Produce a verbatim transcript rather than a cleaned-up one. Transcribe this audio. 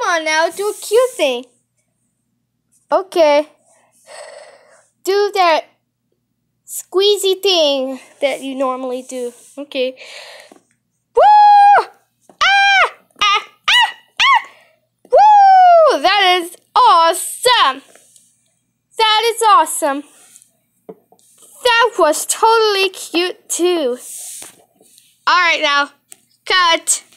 on now, do a cute thing. Okay. Do that squeezy thing that you normally do. Okay. Woo! Ah! Ah! Ah! Ah! Woo! That is awesome. That is awesome. That was totally cute too. Alright now, cut.